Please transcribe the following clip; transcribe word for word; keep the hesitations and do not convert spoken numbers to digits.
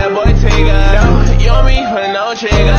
bad boy trigger. No, you want me for no trigger.